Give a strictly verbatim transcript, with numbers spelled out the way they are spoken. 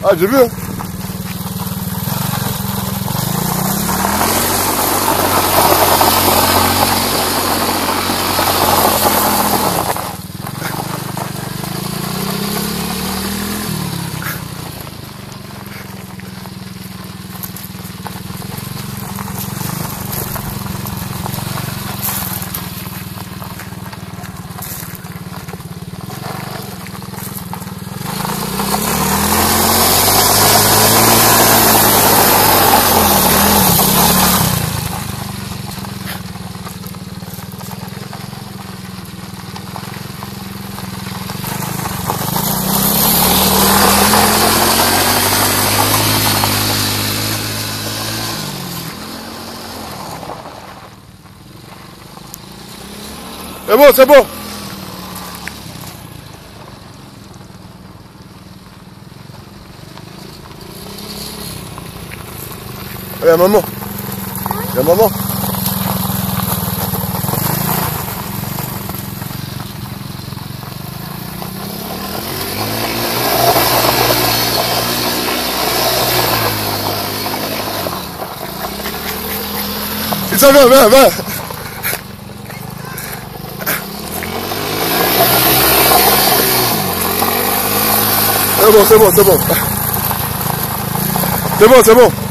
Ah, j'ai vu. Hein. C'est bon, c'est bon. Il y a maman. Il y a maman. Il s'en vient, viens, viens. C'est bon, c'est bon, c'est bon. C'est bon, c'est bon.